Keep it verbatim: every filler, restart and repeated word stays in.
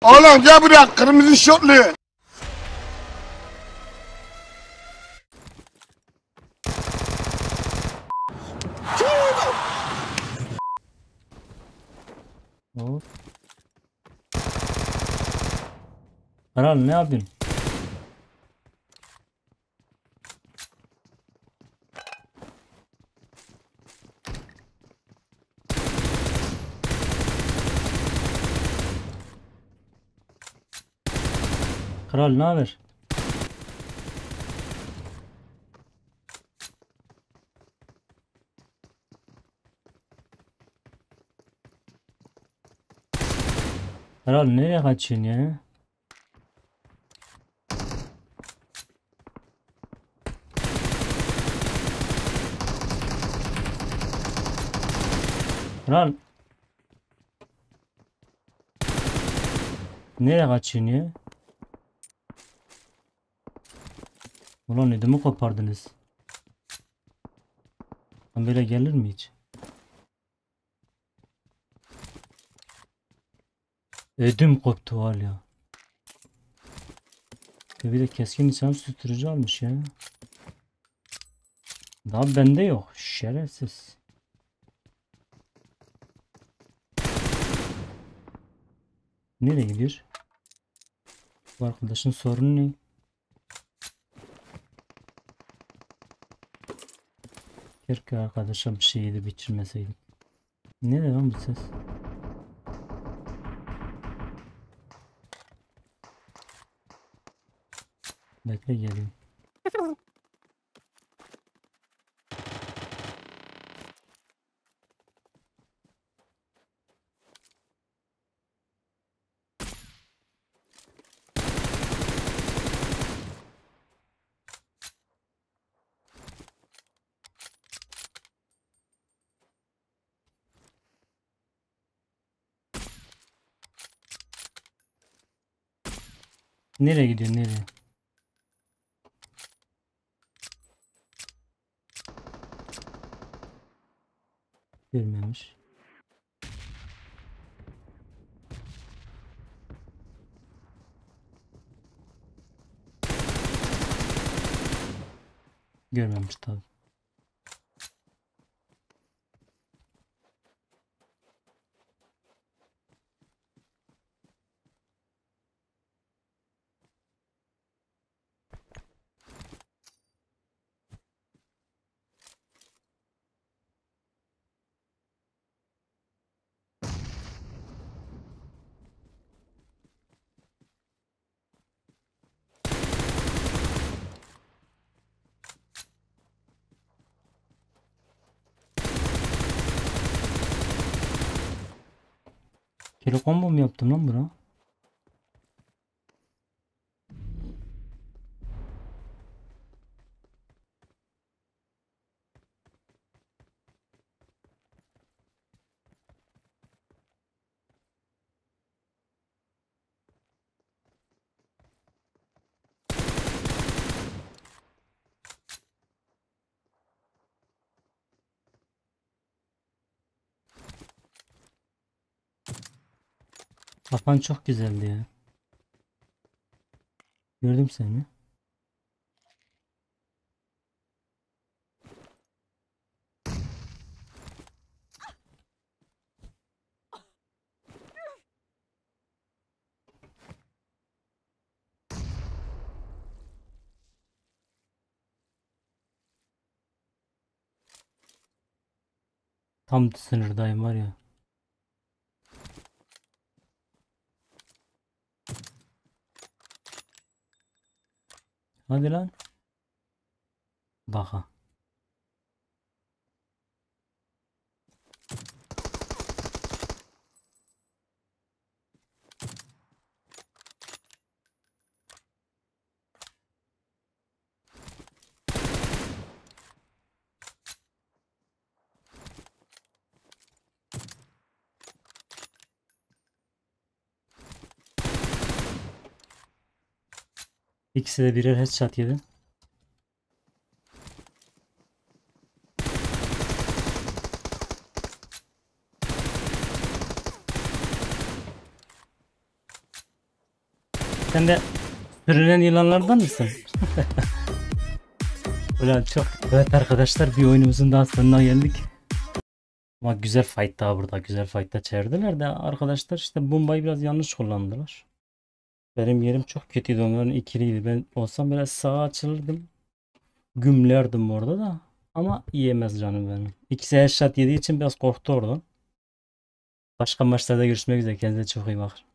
Oğlum gel buraya kırmızı şortlu. Hop. Kral ne yapıyorsun? Kral ne haber? Kral nereye kaçıyorsun ya? Kral nereye kaçıyorsun ya? Ulan ödümü kopardınız. Lan böyle gelir mi hiç? Ödüm koptu var ya. Bir de keskin nişan susturucu almış ya. Daha bende yok. Şerefsiz. Nereye gidiyor? Bu arkadaşın sorunu ne? Keşke arkadaşa bir şey yedi bitirmeseydim. Ne lan bu ses? Bekle geliyorum. Nereye gidiyor nereye? Görmemiş. Görmemiş tabi. Kilo combo mu yaptım lan buna? Kafan çok güzeldi ya. Gördüm seni. Tam sınırdayım var ya. Hadi lan. Baka. İkisi de birer headshot yedi. Sen de sürünen yılanlardan mısın? Ulan çok. Evet arkadaşlar, bir oyunumuzun daha sonuna geldik. Ama güzel fight daha burada. Güzel fight'ta çevirdiler de arkadaşlar işte bombayı biraz yanlış kullandılar. Benim yerim çok kötüydü, onların ikiliydi. Ben olsam biraz sağa açılırdım. Gümlerdim orada da. Ama yiyemez canım benim. İkisi headshot yediği için biraz korktu oradan. Başka maçlarda görüşmek üzere. Kendinize çok iyi bakın.